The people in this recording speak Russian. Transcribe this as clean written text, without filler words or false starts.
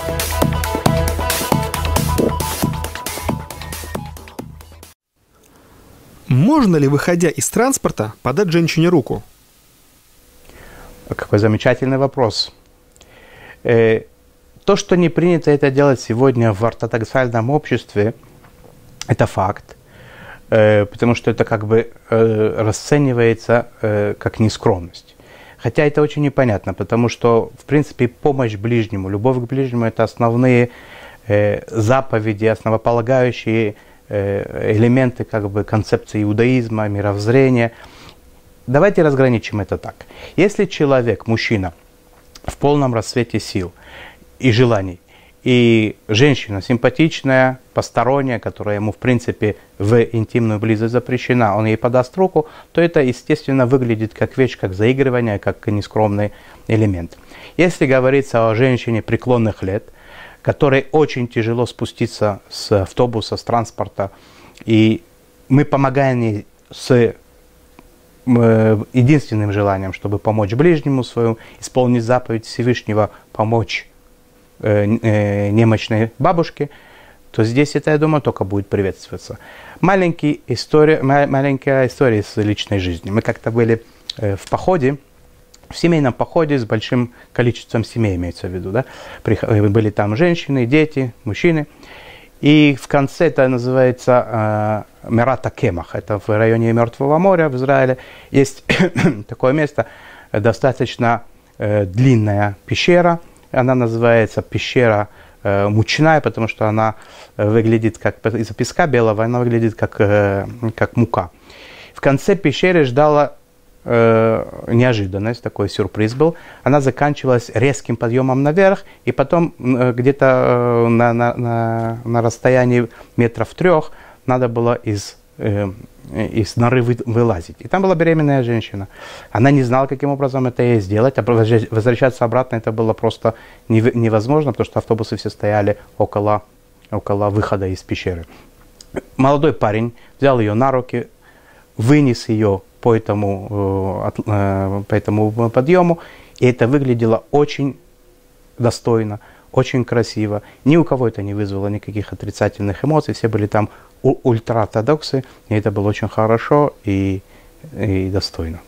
Можно ли, выходя из транспорта, подать женщине руку? Какой замечательный вопрос. То, что не принято это делать сегодня в ортодоксальном обществе, это факт, потому что это как бы расценивается как нескромность. Хотя это очень непонятно, потому что, в принципе, помощь ближнему, любовь к ближнему – это основные заповеди, основополагающие элементы как бы концепции иудаизма, мировоззрения. Давайте разграничим это так. Если человек, мужчина, в полном расцвете сил и желаний, и женщина симпатичная, посторонняя, которая ему, в принципе, в интимную близость запрещена, он ей подаст руку, то это, естественно, выглядит как вещь, как заигрывание, как нескромный элемент. Если говорится о женщине преклонных лет, которой очень тяжело спуститься с автобуса, с транспорта, и мы помогаем ей с единственным желанием, чтобы помочь ближнему своему, исполнить заповедь Всевышнего, помочь немощной бабушке, то здесь это, я думаю, только будет приветствоваться. Маленькая история из личной жизни. Мы как-то были в походе, в семейном походе с большим количеством семей, имеется в виду, да? Были там женщины, дети, мужчины. И в конце это называется Мерата Кемах. Это в районе Мертвого моря в Израиле. Есть такое место, достаточно длинная пещера. Она называется пещера мучная, потому что она выглядит как из песка белого, она выглядит как мука. В конце пещеры ждала неожиданность, такой сюрприз был. Она заканчивалась резким подъемом наверх, и потом где-то на расстоянии метров 3 надо было из норы вылазить. И там была беременная женщина. Она не знала, каким образом это ей сделать, а возвращаться обратно это было просто невозможно, потому что автобусы все стояли около выхода из пещеры. Молодой парень взял ее на руки, вынес ее по этому подъему, и это выглядело очень достойно, очень красиво. Ни у кого это не вызвало никаких отрицательных эмоций, все были там ультраортодоксы, и это было очень хорошо и достойно.